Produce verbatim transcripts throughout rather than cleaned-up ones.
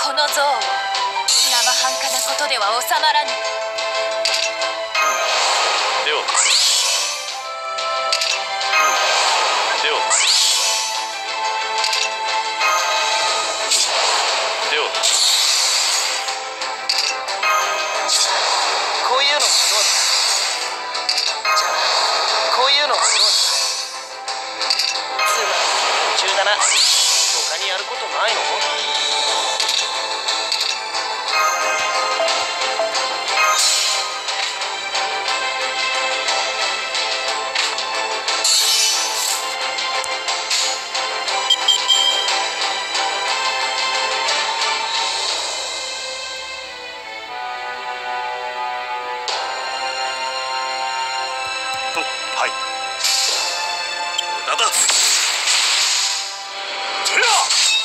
この憎悪生半可なことでは収まらぬ。 では、うん、では、では、 こういうのどうだ。じゃあこういうのどうだ。つまり途中だな。他にやることないの？ はい。無駄だ。てや。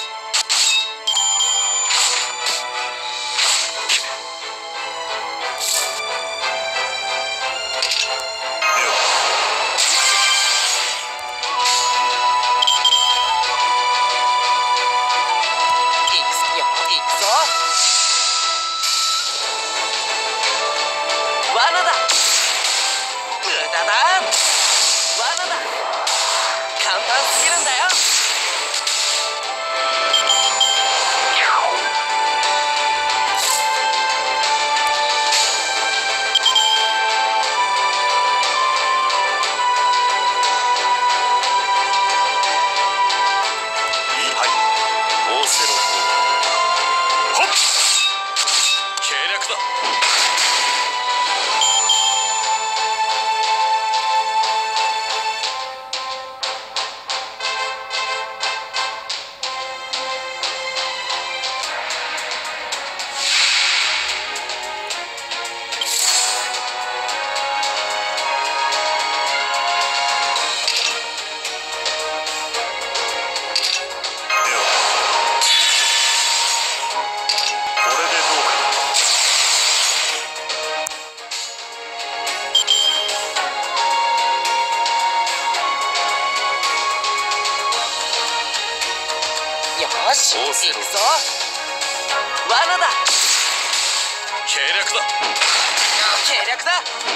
よし、行くぞ。罠だ。 計略だ。 計略だ。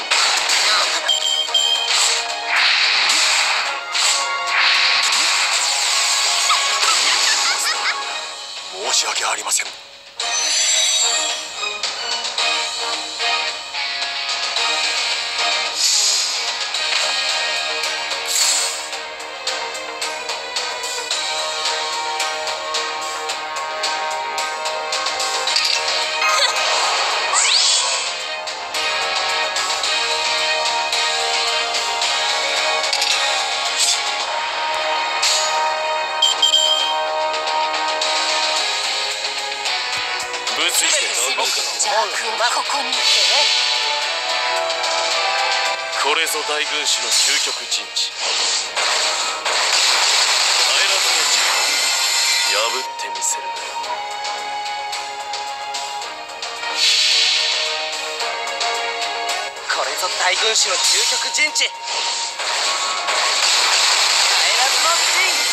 申し訳ありません。 邪悪をここに。 これぞ大軍師の究極陣地。耐えらずの地破ってみせる。 これぞ大軍師の究極陣地。耐えらずの陣。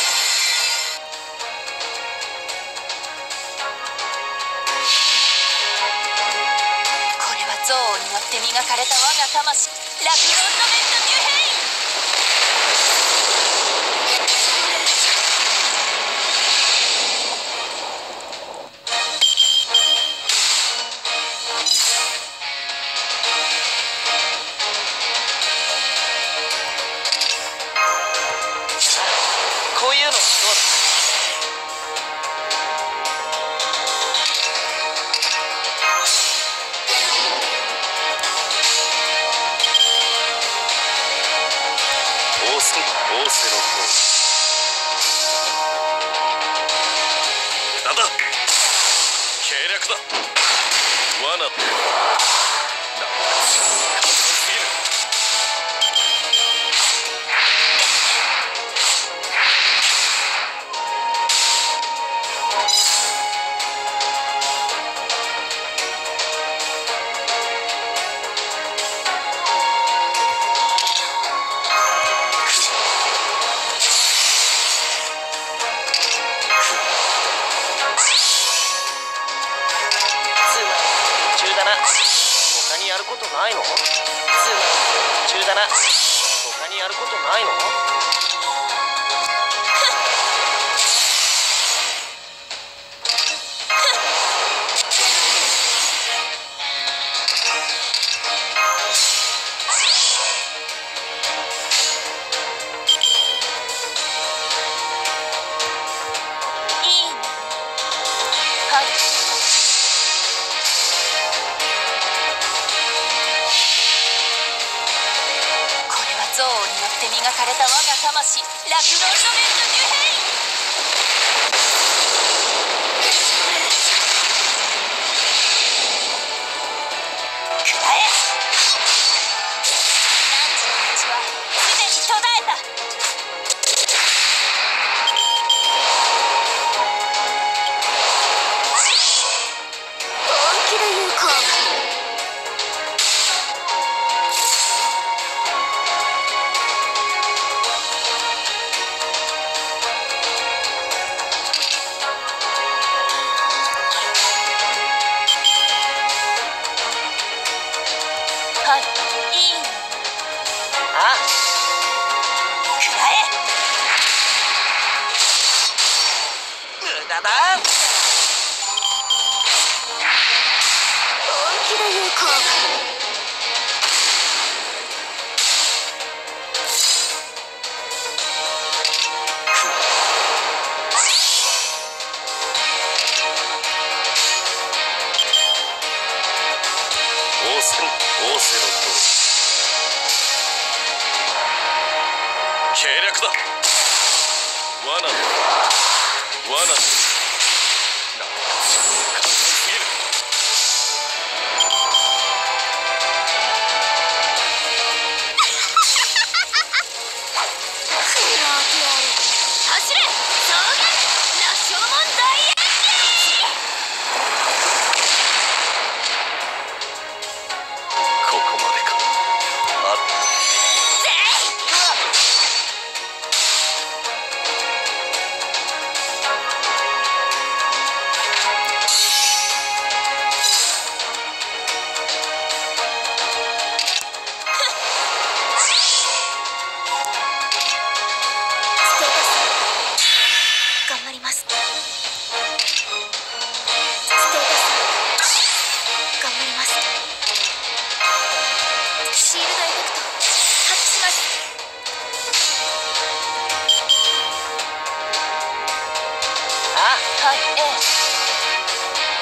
憎悪によって磨かれた我が魂、ラクロンドメント・ニュヘイン。 こういうのどうだ。 オーセロフォー無駄だ。計略だ。罠だ。なんだ簡単すぎる。 ことないの？つまり中だな。他にやることないの？ 憎悪によって磨かれた我が魂、ラクロンドメント・デュヘイン。くらえ。汝の道はすでに途絶えた。本気で言うか。 だ本気で言うか。 オーセンオーセロット計略だ。罠だ罠だ。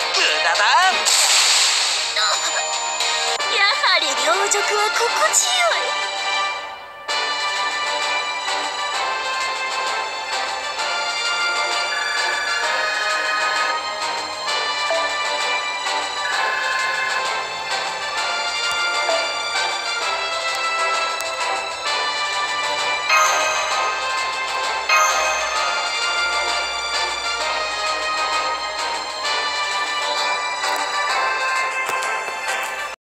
やはり両辱は心地よい。